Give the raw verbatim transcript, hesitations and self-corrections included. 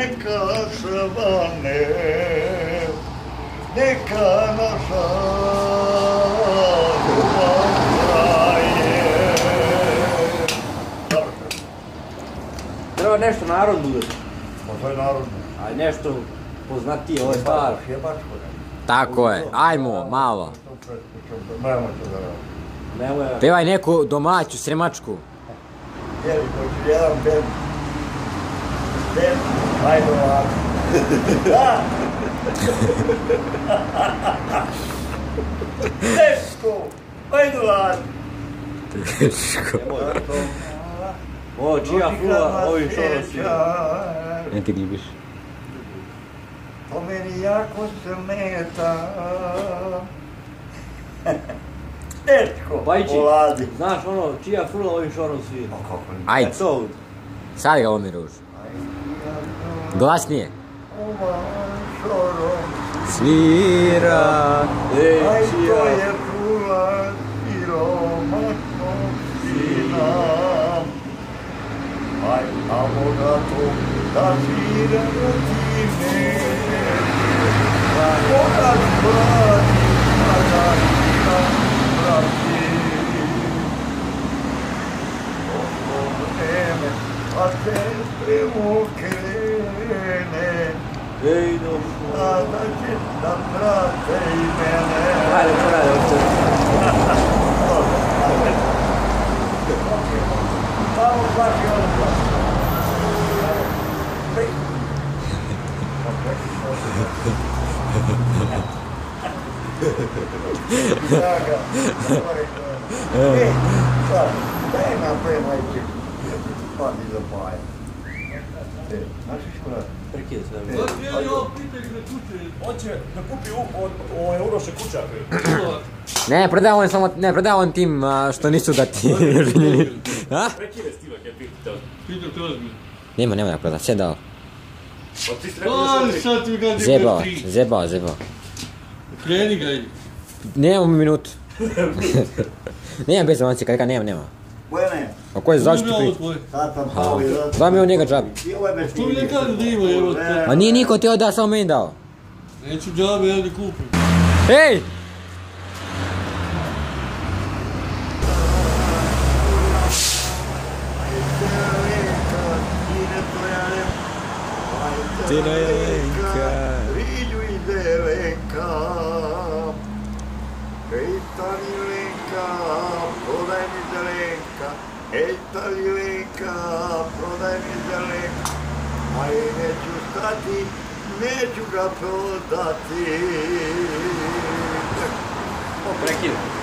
neka svane, neka naša ljubav traje. Treba nešto narodno da... Pa to je narodno. A nešto poznatije, ovo je staro. Tako je, ajmo, malo. Nemojte da radim. Nemoj... Pevaj neku domaću, sremačku. Jeli, hoću jedan bend. Bend, ajde ovako. Da! Teško! Ajde ovako. Teško. O, čija fula, ovim šorosima. Ne ti glibiš. To meni jako se meta. Teško, Bajči, poladi. znaš ono, čija fula ovim šorom svira. Ajde, E to, sad ga omiruš. Glasnije. Svira. ej, Aj, to čija. je fula siromašno sina. Aj, a bogato da svira time. Bogat brani, a da svira brati. Ovo vreme, a se krene. Ej, došlo. A da će da prate i mene. Ajde, poradi, ovdje. Samo svaki odlaz. Draga, ej, sad, daj napravim majke. Padi za paja. Znaš što radi? Prekida se da mi. Hoće da kupi ovaj Uroše kućak. Ne, prodaj on samo, ne, prodaj on tim a, što nisu da ti ženili. A? Prekine stiva kaj pitao. Pitao te ozbiljno. Nema, nema da proda, sve dao. Pa ti ste rekli sad ti ga Zebao, zebao, zebao. Kreni ga i. Nemamo minutu. Nemam bez avancije, kada nema, nema. Buene, A ko je zašto ti tvoje. sad sam pao i zato. Daj mi od njega džabe. Što mi ne kažu da ima, evo te. A nije niko ti da, samo meni dao. Neću džabe, ja ni kupim. Ej! Tina Jelenka. Riđu i Zelenka. Ej, tani Lenka, prodaj mi Zelenka. Ej, tani Lenka, prodaj mi Zelenka. Aj, neću stati, neću ga prodati. Prekida.